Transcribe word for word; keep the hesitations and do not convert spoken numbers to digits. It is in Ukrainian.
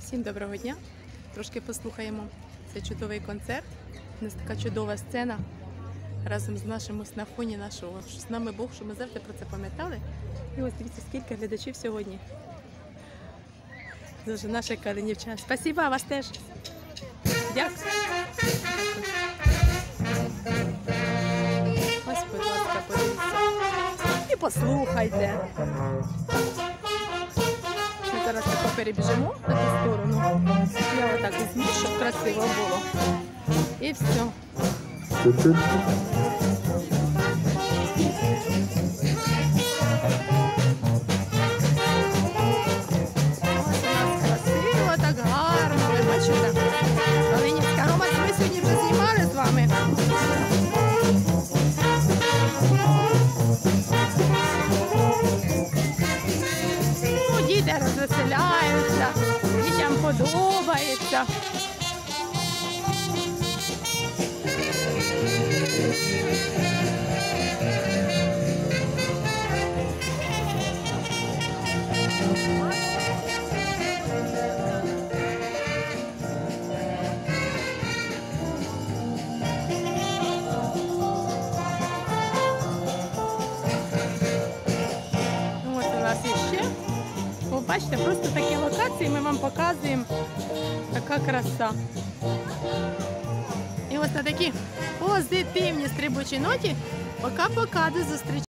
Всім доброго дня! Трошки послухаємо цей чудовий концерт. У нас така чудова сцена разом з нашим ось на фоні нашого. Що з нами Бог, що ми завжди про це пам'ятали. І ось дивіться, скільки глядачів сьогодні. Дуже наші калинівчани. Спасибо, вас теж. Дякую. Ось, будь ласка, подивіться. І послухайте. Ми зараз тако перебіжимо на ту сторону. Я отак візьму, щоб красиво було. І все. Ось у нас красиво, так гарно. Ви бачите? Калинівська Ромас, ми сьогодні вже знімали з вами. Ну, діти розвеселяються, дітям подобається. Ось у нас іще. О, бачите, просто такі локації ми вам показуємо. Така краса. І ось на такій позитивній стрибучій ноті пока-пока, до зустрічі.